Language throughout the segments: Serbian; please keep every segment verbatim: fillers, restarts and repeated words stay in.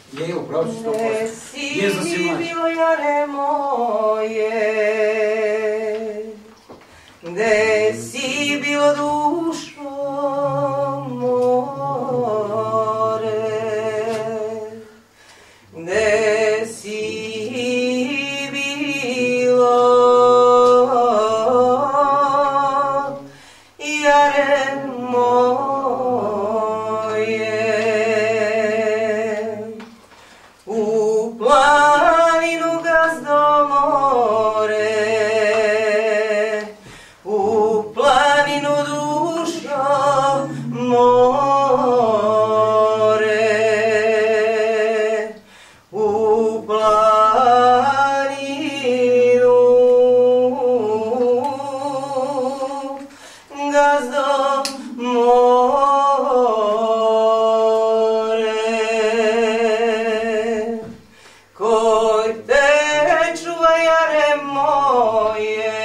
Je, upravo si sto posto. Gde si bilo jare moje, gde si bilo dušo more, gde si bilo jare moje. U planinu gazdo more, u planinu dušo more, u planinu gazdo more. Koji te čuva jare moje,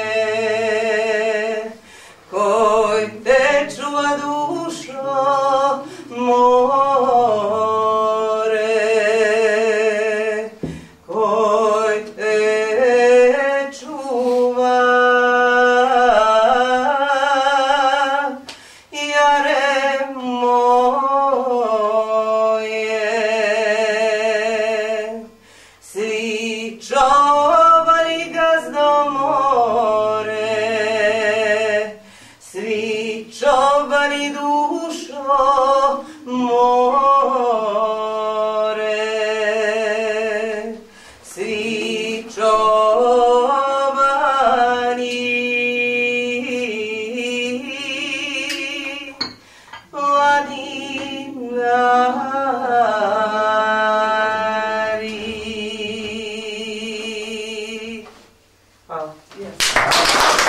koji te čuva dušo more, koji te čuva jare moje. Svi čobani gazdo more, svi čobani dušo more, svi čobani planinari. Hvala.